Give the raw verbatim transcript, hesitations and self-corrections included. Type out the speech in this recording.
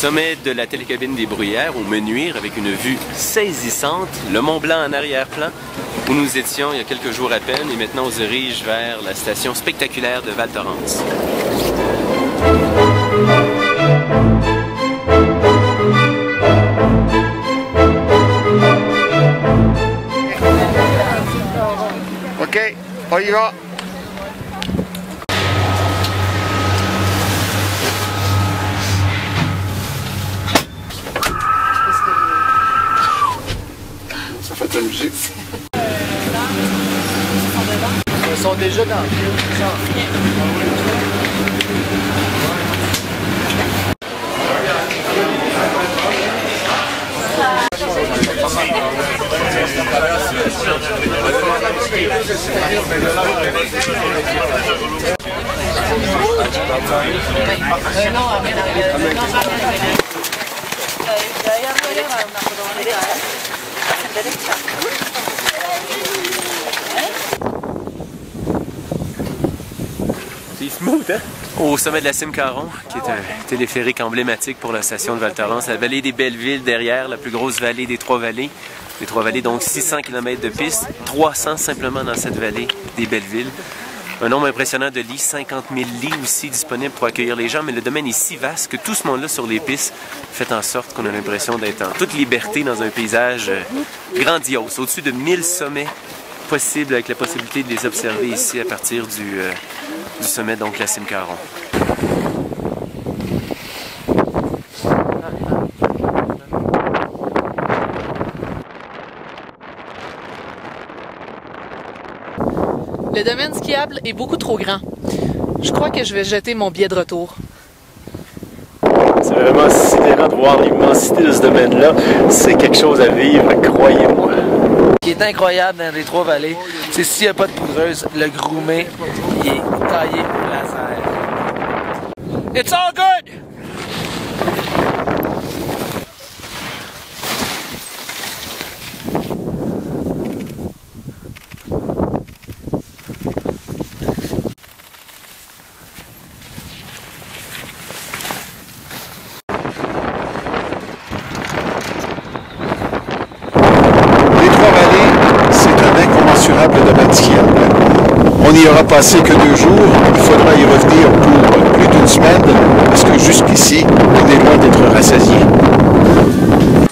sommet de la télécabine des Bruyères, au Menuire, avec une vue saisissante, le Mont Blanc en arrière-plan, où nous étions il y a quelques jours à peine, et maintenant on se dirige vers la station spectaculaire de Val Thorens. OK, on y va! Ça fait de la musique. Ils sont déjà dans le film. C'est smooth, hein? Au sommet de la Cime Caron, qui est un téléphérique emblématique pour la station de Val Thorens, la vallée des Belleville derrière, la plus grosse vallée des Trois-Vallées. Les Trois-Vallées, donc six cents kilomètres de piste, trois cents simplement dans cette vallée des Belleville. Un nombre impressionnant de lits, cinquante mille lits aussi disponibles pour accueillir les gens, mais le domaine est si vaste que tout ce monde-là sur les pistes fait en sorte qu'on a l'impression d'être en toute liberté dans un paysage grandiose, au-dessus de mille sommets possibles, avec la possibilité de les observer ici à partir du, euh, du sommet, donc la Cime Caron. Le domaine skiable est beaucoup trop grand. Je crois que je vais jeter mon billet de retour. C'est vraiment sidérant de voir l'immensité de ce domaine-là. C'est quelque chose à vivre, croyez-moi. Ce qui est incroyable dans les Trois-Vallées, c'est s'il n'y a pas de poudreuse, le groumé, il est taillé au laser. It's all good! Le domaine skiable. On n'y aura passé que deux jours. Il faudra y revenir pour plus d'une semaine parce que jusqu'ici, on est loin d'être rassasié.